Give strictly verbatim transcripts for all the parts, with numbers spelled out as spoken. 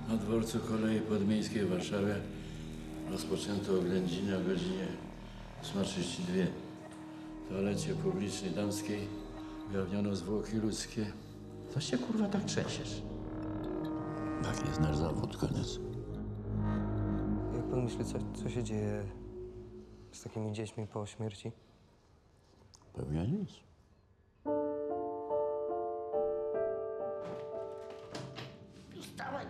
Na dworcu kolei podmiejskiej w Warszawie rozpoczęto oględziny o godzinie ósma trzydzieści dwa. W toalecie publicznej damskiej ujawniono zwłoki ludzkie. Co się kurwa tak trzęsiesz? Tak jest nasz zawód, koniec. Jak pan myśli, co, co się dzieje z takimi dziećmi po śmierci? Pewnie nic. Wstawaj!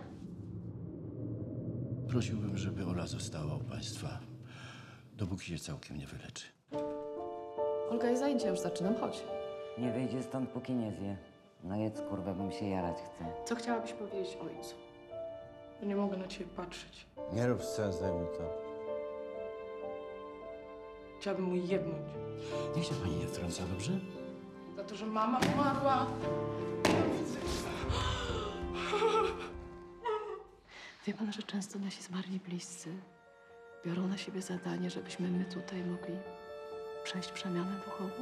Prosiłbym, żeby Ola została u państwa, dopóki się całkiem nie wyleczy. Olga, jest zajęcia, już zaczynam, chodź. Nie wyjdzie stąd, póki nie zje. No jedz, kurwa, bym się jarać chce. Co chciałabyś powiedzieć ojcu? Ja nie mogę na ciebie patrzeć. Nie rób scen, zdejmuj to. Chciałabym mu jebnąć. Niech się pani nie wtrąca, dobrze? Za to, że mama umarła. Wie pan, że często nasi zmarli bliscy biorą na siebie zadanie, żebyśmy my tutaj mogli przejść przemianę duchową?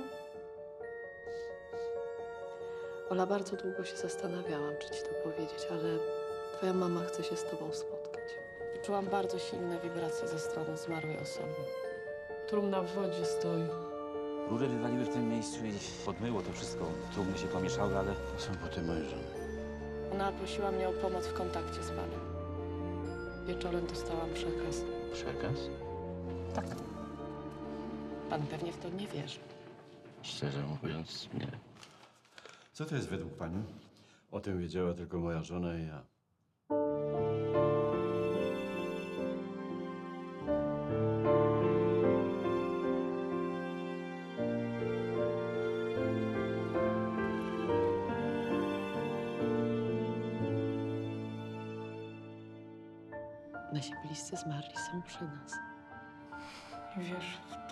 Ola, bardzo długo się zastanawiałam, czy ci to powiedzieć, ale twoja mama chce się z tobą spotkać. Czułam bardzo silne wibracje ze strony zmarłej osoby. Trumna w wodzie stoi. Rury wywaliły w tym miejscu i podmyło to wszystko. Trumny się pomieszały, ale... To są buty mojej żony. Ona prosiła mnie o pomoc w kontakcie z panem. Wieczorem dostałam przekaz. Przekaz? Tak. Pan pewnie w to nie wierzy. Szczerze mówiąc, nie. Co to jest według pani? O tym wiedziała tylko moja żona i ja. Nasi bliscy zmarli są przy nas. I wiesz w